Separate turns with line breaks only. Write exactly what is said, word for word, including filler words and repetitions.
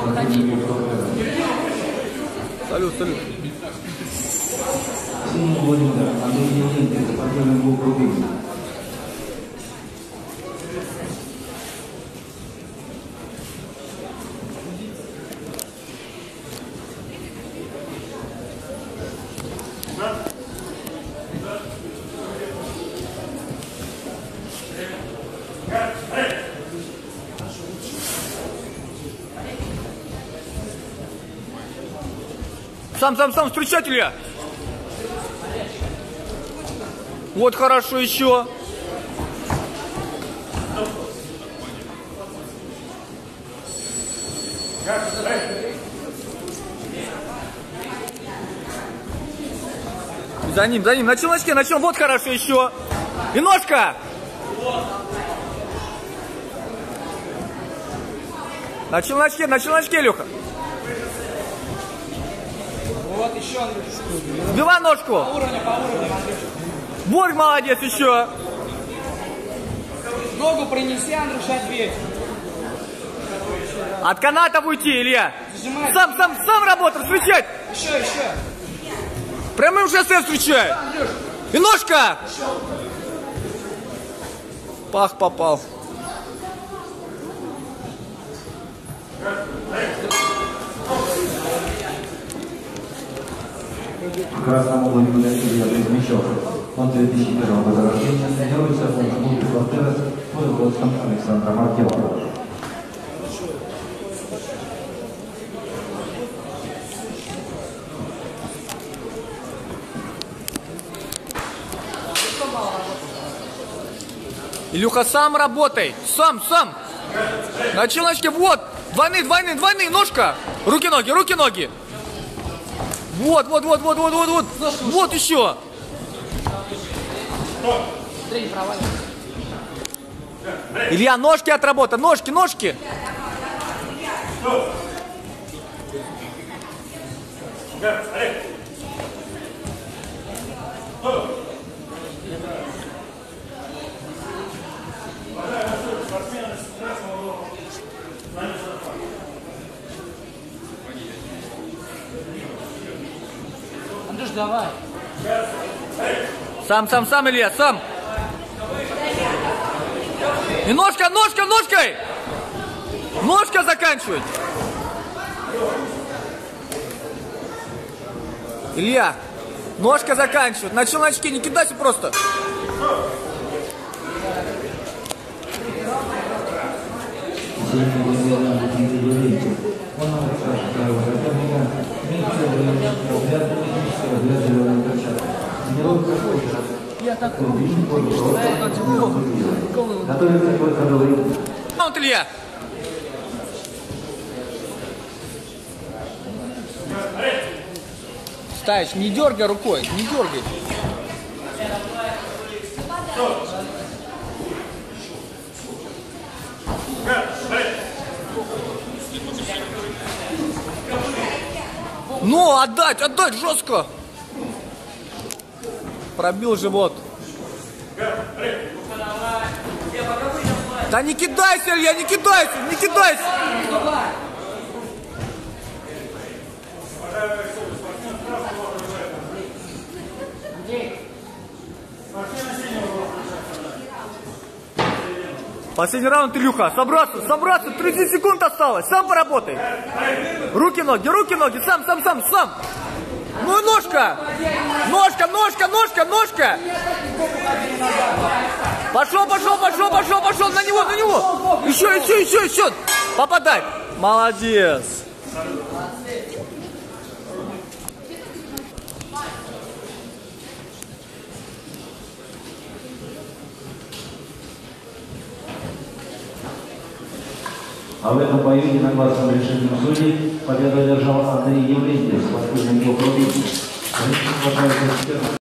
Салют, салют. Сам, сам, сам, встречать, Илья. Вот хорошо еще. За ним, за ним. На челночке, на челночке. Вот хорошо еще. И ножка. На челночке, на челночке, Илюха.
Вот еще, Андрюш.
Сбивай ножку.
По уровню, по уровню, Андрюш.
Борг молодец еще.
Ногу принеси, Андрюш, ответь.
От каната уйти, Илья.
Зажимай.
Сам, сам, сам работай, встречать.
Еще, еще.
Прямым шоссе встречай. И ножка. Пах попал.
Красному Владимиру Илья Кузьмичев. Он две тысячи первого года рождения, тренируется в клубе «Фронтерес» под руководством Александра Маркелова.
Илюха, сам работай. Сам, сам. На челночке, вот. Двойные, двойные, двойные, ножка. Руки-ноги, руки-ноги. Вот, вот, вот, вот, вот, вот, вот. Вот еще. Илья, ножки отработай, ножки, ножки.
Андрюш, давай.
Сам, сам, сам, Илья, сам. И ножка, ножка, ножкой. Ножка заканчивать. Илья, ножка заканчивает. На челночке не кидайся просто.
Я такой.
Вот, Илья. Ставишь, не дергай рукой, не дергай. Ну, отдать, отдать жестко. Пробил живот. Да не кидайся, Илья, не кидайся, не кидайся. Последний раунд, Илюха. Собраться, собраться. тридцать секунд осталось. Сам поработай. Руки, ноги, руки, ноги. Сам, сам, сам, сам. Ну и ножка. Ножка, ножка, ножка, ножка. Пошел, пошел, пошел, пошел, пошел. На него, на него. Еще, еще, еще, еще. Попадай. Молодец.
А в этом бою единогласным решением судей победу одержал Андрей Евлентьев с последним двух рубежей.